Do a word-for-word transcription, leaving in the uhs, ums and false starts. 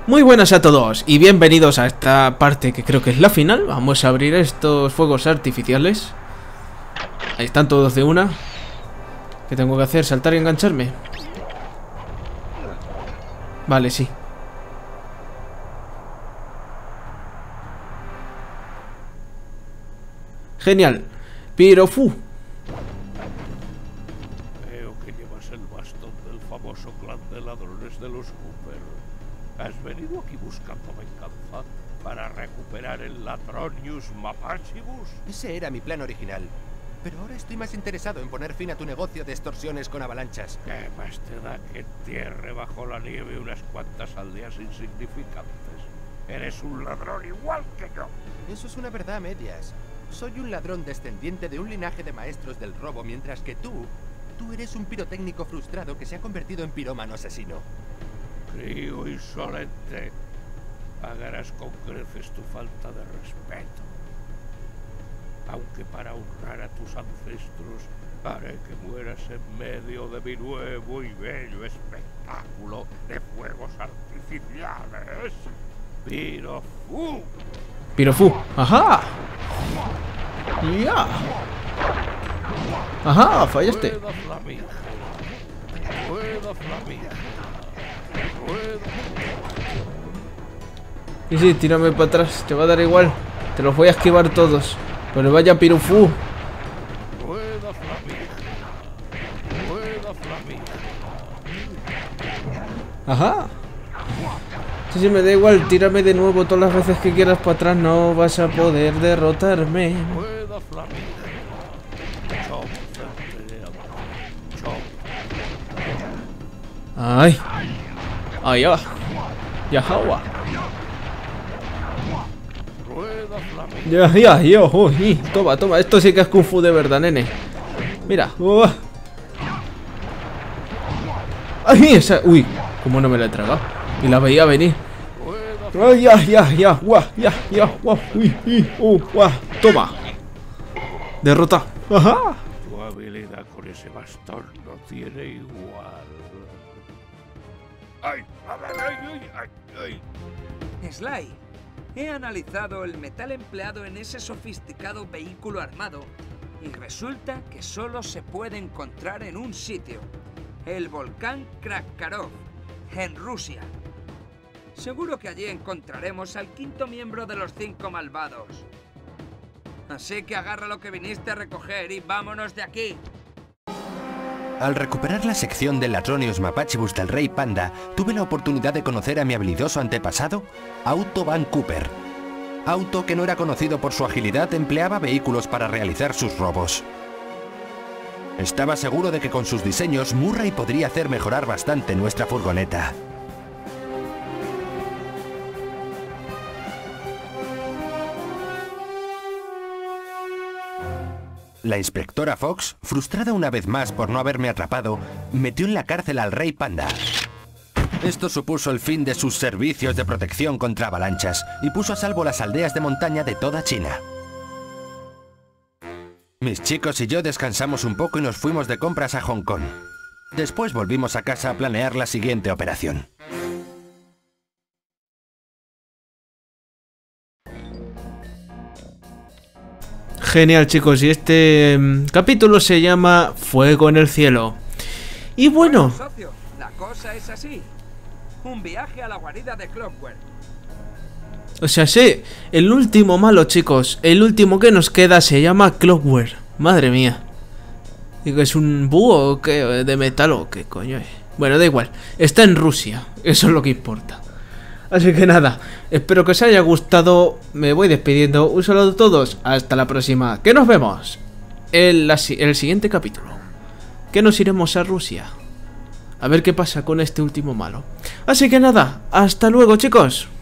Muy buenas a todos y bienvenidos a esta parte que creo que es la final. Vamos a abrir estos fuegos artificiales. Ahí están todos de una. ¿Qué tengo que hacer? ¿Saltar y engancharme? Vale, sí. Genial. Pirofu. Veo que llevas el bastón del famoso clan de ladrones de los Cooper. ¿Has venido aquí buscando venganza para recuperar el Latronius Mapachibus? Ese era mi plan original. Pero ahora estoy más interesado en poner fin a tu negocio de extorsiones con avalanchas. ¿Qué más te da que entierre bajo la nieve unas cuantas aldeas insignificantes? Eres un ladrón igual que yo. Eso es una verdad a medias. Soy un ladrón descendiente de un linaje de maestros del robo, mientras que tú, tú eres un pirotécnico frustrado que se ha convertido en pirómano asesino. Frío insolente. Pagarás con creces tu falta de respeto. Aunque para honrar a tus ancestros, haré que mueras en medio de mi nuevo y bello espectáculo de fuegos artificiales. Pirofu. Pirofu. Ajá. Ya. Ajá, fallaste. Rueda flamígera. Rueda flamígera. Rueda. Y sí, tírame para atrás, te va a dar igual. Te los voy a esquivar todos. Pero vaya Pirofu. Rueda flamígera. Rueda flamígera. Ajá. Sí, sí, me da igual, tírame de nuevo todas las veces que quieras para atrás. No vas a poder derrotarme. Rueda flamígera. Chop centelleador. Chop. Ay. Ay, ya. Ya, agua. Rueda flamígera. Ya, ya, yo. Uy, toma, toma. Esto sí que es Kung Fu de verdad, nene. Mira. Uh. Ay, esa. Uy, cómo no me la he tragado. Y la veía venir. Ay, ya, ya, ya, guau, ya, ya, guau, uy, uy, uh, guau. Toma. Derrota. Ajá. Tu habilidad con ese bastón no tiene igual. ¡Ay! ¡Ay, ay, ay, ay! Sly, he analizado el metal empleado en ese sofisticado vehículo armado y resulta que solo se puede encontrar en un sitio, el volcán Krakkarov, en Rusia. Seguro que allí encontraremos al quinto miembro de los cinco malvados. Así que agarra lo que viniste a recoger y vámonos de aquí. Al recuperar la sección del Latronius Mapachibus del Rey Panda, tuve la oportunidad de conocer a mi habilidoso antepasado, Auto Van Cooper. Auto, que no era conocido por su agilidad, empleaba vehículos para realizar sus robos. Estaba seguro de que con sus diseños, Murray podría hacer mejorar bastante nuestra furgoneta. La inspectora Fox, frustrada una vez más por no haberme atrapado, metió en la cárcel al Rey Panda. Esto supuso el fin de sus servicios de protección contra avalanchas y puso a salvo las aldeas de montaña de toda China. Mis chicos y yo descansamos un poco y nos fuimos de compras a Hong Kong. Después volvimos a casa a planear la siguiente operación. Genial, chicos, y este um, capítulo se llama Fuego en el cielo. Y bueno, Socio, la cosa es así. Un viaje a la guarida de Clockwork. o sea, sí, el último malo, chicos, el último que nos queda se llama Clockwork. Madre mía. Digo, ¿es un búho o qué? ¿De metal o qué coño es? Bueno, da igual, está en Rusia, eso es lo que importa. Así que nada, espero que os haya gustado, me voy despidiendo, un saludo a todos, hasta la próxima, que nos vemos en la, el siguiente capítulo, que nos iremos a Rusia, a ver qué pasa con este último malo. Así que nada, hasta luego, chicos.